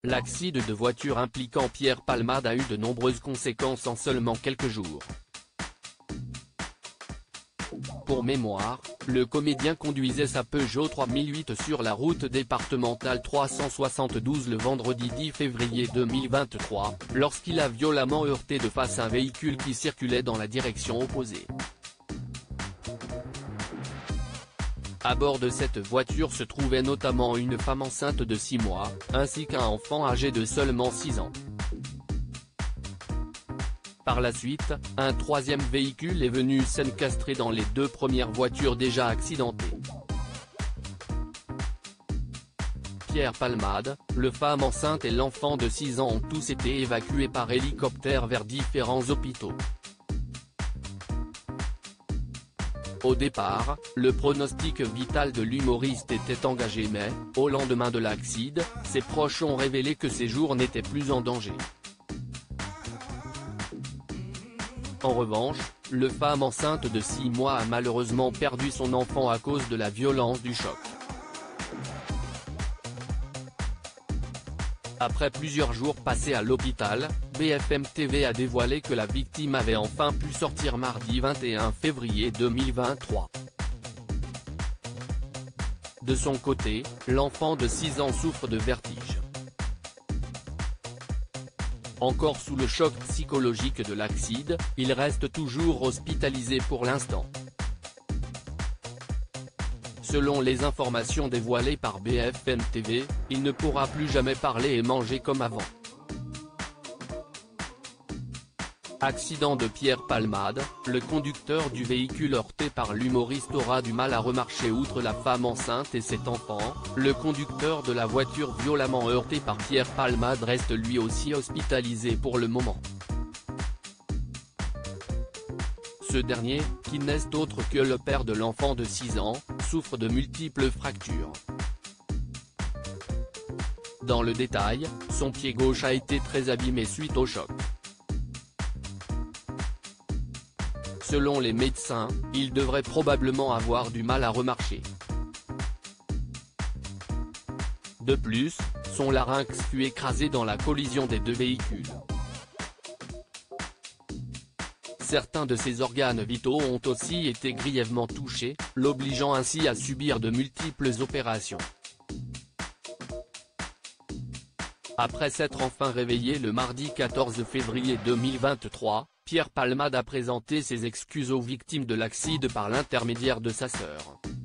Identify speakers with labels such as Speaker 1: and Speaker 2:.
Speaker 1: l'accident de voiture impliquant Pierre Palmade a eu de nombreuses conséquences en seulement quelques jours. Pour mémoire, le comédien conduisait sa Peugeot 3008 sur la route départementale 372 le vendredi 10 février 2023, lorsqu'il a violemment heurté de face un véhicule qui circulait dans la direction opposée. À bord de cette voiture se trouvait notamment une femme enceinte de 6 mois, ainsi qu'un enfant âgé de seulement 6 ans. Par la suite, un troisième véhicule est venu s'encastrer dans les deux premières voitures déjà accidentées. Pierre Palmade, le femme enceinte et l'enfant de 6 ans ont tous été évacués par hélicoptère vers différents hôpitaux. Au départ, le pronostic vital de l'humoriste était engagé mais, au lendemain de l'accident, ses proches ont révélé que ses jours n'étaient plus en danger. En revanche, le femme enceinte de 6 mois a malheureusement perdu son enfant à cause de la violence du choc. Après plusieurs jours passés à l'hôpital, BFM TV a dévoilé que la victime avait enfin pu sortir mardi 21 février 2023. De son côté, l'enfant de 6 ans souffre de vertige. Encore sous le choc psychologique de l'accident, il reste toujours hospitalisé pour l'instant. Selon les informations dévoilées par BFM TV, il ne pourra plus jamais parler et manger comme avant. Accident de Pierre Palmade, le conducteur du véhicule heurté par l'humoriste aura du mal à remarcher outre la femme enceinte et cet enfant, le conducteur de la voiture violemment heurté par Pierre Palmade reste lui aussi hospitalisé pour le moment. Ce dernier, qui n'est autre que le père de l'enfant de 6 ans, souffre de multiples fractures. Dans le détail, son pied gauche a été très abîmé suite au choc. Selon les médecins, il devrait probablement avoir du mal à remarcher. De plus, son larynx fut écrasé dans la collision des deux véhicules. Certains de ses organes vitaux ont aussi été grièvement touchés, l'obligeant ainsi à subir de multiples opérations. Après s'être enfin réveillé le mardi 14 février 2023, Pierre Palmade a présenté ses excuses aux victimes de l'accident par l'intermédiaire de sa sœur.